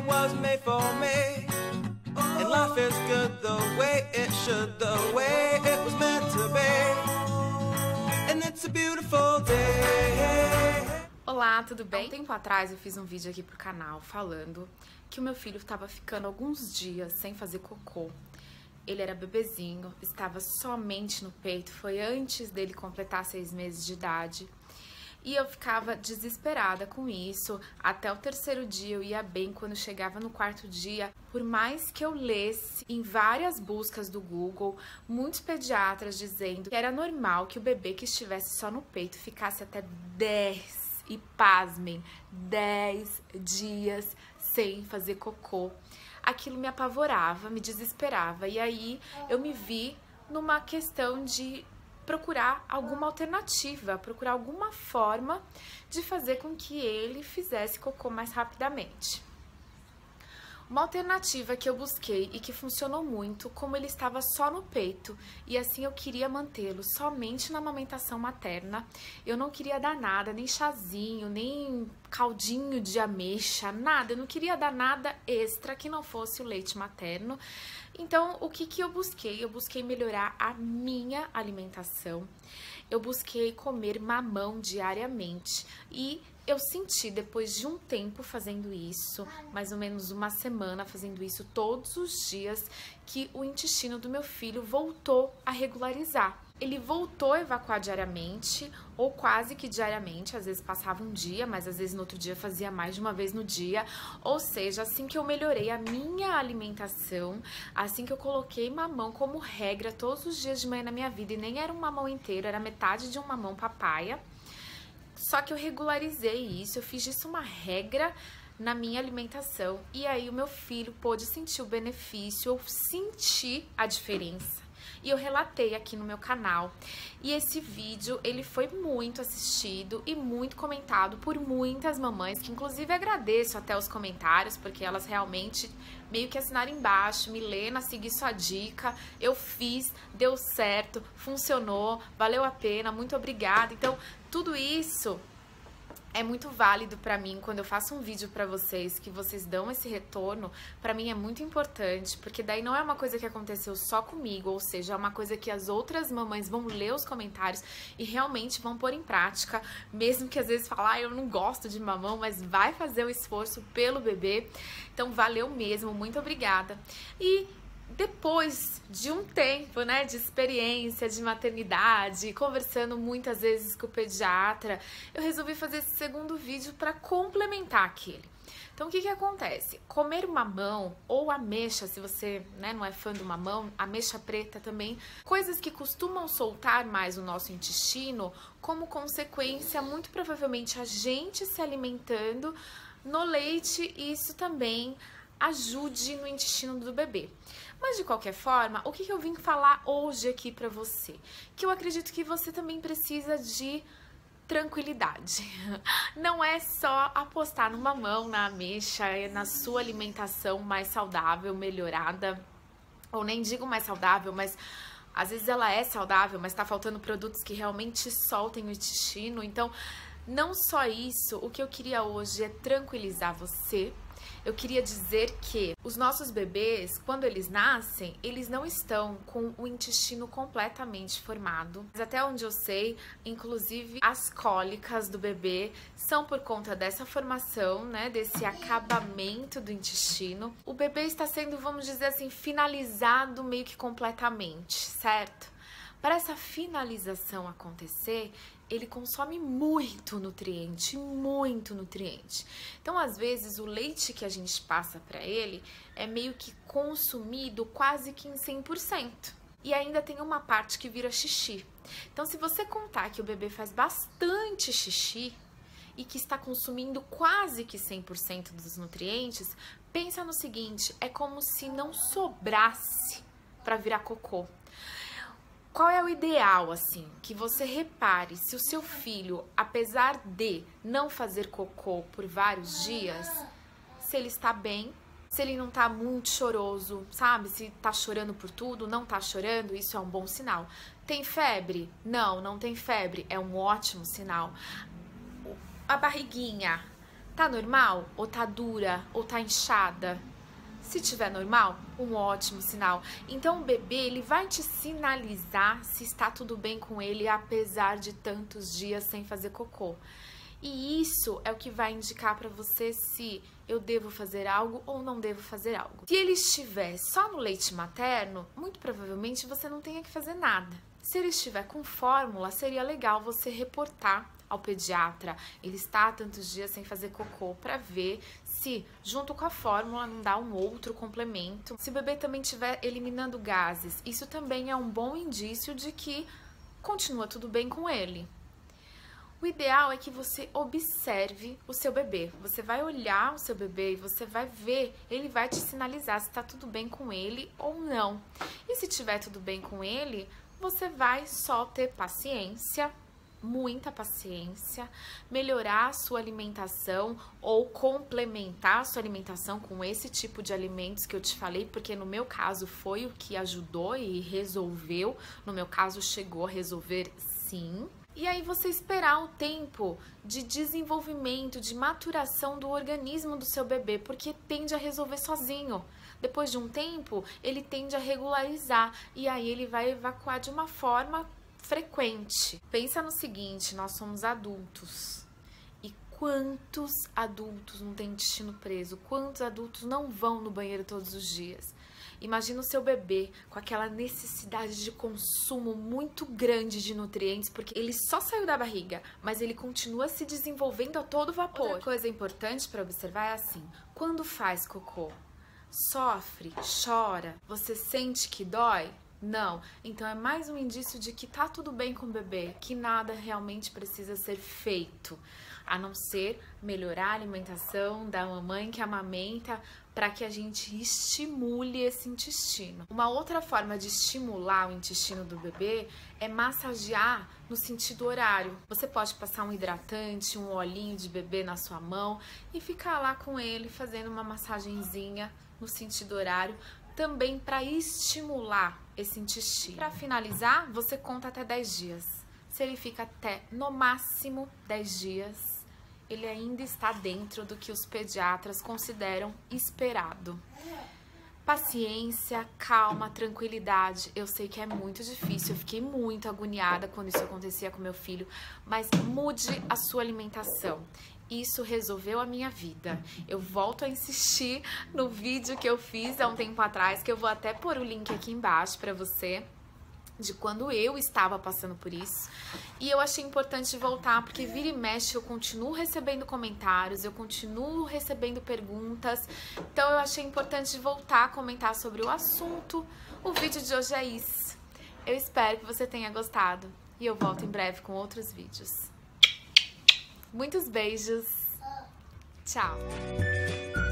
was made for me. And life is good the way it should, the way it was meant to be. And it's a beautiful day. Olá, tudo bem? Um tempo atrás eu fiz um vídeo aqui pro canal falando que o meu filho estava ficando alguns dias sem fazer cocô. Ele era bebezinho, estava somente no peito, foi antes dele completar 6 meses de idade. E eu ficava desesperada com isso. Até o 3º dia eu ia bem. Quando chegava no 4º dia, por mais que eu lesse em várias buscas do Google, muitos pediatras dizendo que era normal que o bebê que estivesse só no peito ficasse até 10, e pasmem, 10 dias sem fazer cocô. Aquilo me apavorava, me desesperava. E aí eu me vi numa questão de procurar alguma alternativa, procurar alguma forma de fazer com que ele fizesse cocô mais rapidamente. Uma alternativa que eu busquei e que funcionou muito, como ele estava só no peito e assim eu queria mantê-lo somente na amamentação materna, eu não queria dar nada, nem chazinho, nem caldinho de ameixa, nada, eu não queria dar nada extra que não fosse o leite materno. Então, o que eu busquei? Eu busquei melhorar a minha alimentação, eu busquei comer mamão diariamente e eu senti, depois de um tempo fazendo isso, mais ou menos uma semana fazendo isso todos os dias, que o intestino do meu filho voltou a regularizar. Ele voltou a evacuar diariamente, ou quase que diariamente, às vezes passava um dia, mas às vezes no outro dia fazia mais de uma vez no dia. Ou seja, assim que eu melhorei a minha alimentação, assim que eu coloquei mamão como regra todos os dias de manhã na minha vida, e nem era um mamão inteiro, era metade de um mamão papaya, só que eu regularizei isso, eu fiz disso uma regra na minha alimentação. E aí o meu filho pôde sentir o benefício, eu senti a diferença. E eu relatei aqui no meu canal. E esse vídeo, ele foi muito assistido e muito comentado por muitas mamães, que inclusive agradeço até os comentários, porque elas realmente meio que assinaram embaixo: Milena, segui sua dica, eu fiz, deu certo, funcionou, valeu a pena, muito obrigada. Então, tudo isso é muito válido pra mim. Quando eu faço um vídeo pra vocês, que vocês dão esse retorno, pra mim é muito importante, porque daí não é uma coisa que aconteceu só comigo, ou seja, é uma coisa que as outras mamães vão ler os comentários e realmente vão pôr em prática, mesmo que às vezes falar, eu não gosto de mamão, mas vai fazer o esforço pelo bebê. Então valeu mesmo, muito obrigada. E depois de um tempo, né, de experiência, de maternidade, conversando muitas vezes com o pediatra, eu resolvi fazer esse segundo vídeo para complementar aquele. Então, o que acontece? Comer mamão ou ameixa, se você, né, não é fã do mamão, ameixa preta também, coisas que costumam soltar mais o nosso intestino, como consequência, muito provavelmente, a gente se alimentando no leite, isso também ajude no intestino do bebê. Mas de qualquer forma, o que eu vim falar hoje aqui pra você? Que eu acredito que você também precisa de tranquilidade. Não é só apostar no mamão, na ameixa, na sua alimentação mais saudável, melhorada, ou nem digo mais saudável, mas às vezes ela é saudável, mas tá faltando produtos que realmente soltem o intestino. Então, não só isso, o que eu queria hoje é tranquilizar você. Eu queria dizer que os nossos bebês, quando eles nascem, eles não estão com o intestino completamente formado. Mas até onde eu sei, inclusive as cólicas do bebê são por conta dessa formação, né, desse acabamento do intestino. O bebê está sendo, vamos dizer assim, finalizado meio que completamente, certo? Para essa finalização acontecer, ele consome muito nutriente, muito nutriente. Então, às vezes, o leite que a gente passa para ele é meio que consumido quase que em 100%. E ainda tem uma parte que vira xixi. Então, se você contar que o bebê faz bastante xixi e que está consumindo quase que 100% dos nutrientes, pensa no seguinte, é como se não sobrasse para virar cocô. Qual é o ideal, assim? Que você repare se o seu filho, apesar de não fazer cocô por vários dias, se ele está bem, se ele não tá muito choroso, sabe? Se tá chorando por tudo, não tá chorando, isso é um bom sinal. Tem febre? Não, não tem febre, é um ótimo sinal. A barriguinha Tá normal? Ou tá dura? Ou tá inchada? Se tiver normal, um ótimo sinal. Então o bebê, ele vai te sinalizar se está tudo bem com ele, apesar de tantos dias sem fazer cocô. E isso é o que vai indicar para você se eu devo fazer algo ou não devo fazer algo. Se ele estiver só no leite materno, muito provavelmente você não tenha que fazer nada. Se ele estiver com fórmula, seria legal você reportar ao pediatra. Ele está há tantos dias sem fazer cocô, para ver se junto com a fórmula não dá um outro complemento. Se o bebê também estiver eliminando gases, isso também é um bom indício de que continua tudo bem com ele. O ideal é que você observe o seu bebê. Você vai olhar o seu bebê e você vai ver, ele vai te sinalizar se está tudo bem com ele ou não. E se tiver tudo bem com ele, você vai só ter paciência, muita paciência, melhorar a sua alimentação ou complementar a sua alimentação com esse tipo de alimentos que eu te falei, porque no meu caso foi o que ajudou e resolveu, no meu caso chegou a resolver sim. E aí você esperar o tempo de desenvolvimento, de maturação do organismo do seu bebê, porque tende a resolver sozinho. Depois de um tempo, ele tende a regularizar e aí ele vai evacuar de uma forma frequente. Pensa no seguinte, nós somos adultos. E quantos adultos não têm intestino preso? Quantos adultos não vão no banheiro todos os dias? Imagina o seu bebê com aquela necessidade de consumo muito grande de nutrientes, porque ele só saiu da barriga, mas ele continua se desenvolvendo a todo vapor. Outra coisa importante para observar é assim, quando faz cocô, sofre, chora, você sente que dói? Não. Então é mais um indício de que tá tudo bem com o bebê, que nada realmente precisa ser feito, a não ser melhorar a alimentação da mamãe que amamenta, para que a gente estimule esse intestino. Uma outra forma de estimular o intestino do bebê é massagear no sentido horário. Você pode passar um hidratante, um olhinho de bebê na sua mão e ficar lá com ele fazendo uma massagenzinha no sentido horário, também para estimular esse intestino. Para finalizar, você conta até 10 dias. Se ele fica até, no máximo, 10 dias, ele ainda está dentro do que os pediatras consideram esperado. Paciência, calma, tranquilidade. Eu sei que é muito difícil, eu fiquei muito agoniada quando isso acontecia com meu filho, mas mude a sua alimentação. Isso resolveu a minha vida. Eu volto a insistir no vídeo que eu fiz há um tempo atrás, que eu vou até pôr o link aqui embaixo para você, de quando eu estava passando por isso. E eu achei importante voltar, porque vira e mexe eu continuo recebendo comentários, eu continuo recebendo perguntas, então eu achei importante voltar a comentar sobre o assunto. O vídeo de hoje é isso. Eu espero que você tenha gostado e eu volto em breve com outros vídeos. Muitos beijos. Tchau.